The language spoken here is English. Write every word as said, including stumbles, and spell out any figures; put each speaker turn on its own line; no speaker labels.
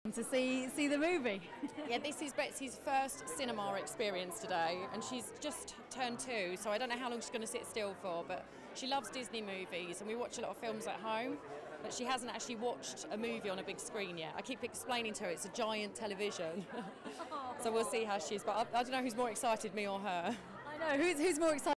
to see see the movie.
Yeah, this is Betsy's first cinema experience today, and she's just turned two, so I don't know how long she's going to sit still for, but she loves Disney movies, and we watch a lot of films at home, but she hasn't actually watched a movie on a big screen yet. I keep explaining to her it's a giant television, so we'll see how she is, but I, I don't know who's more excited, me or her.
I know, who's, who's more excited?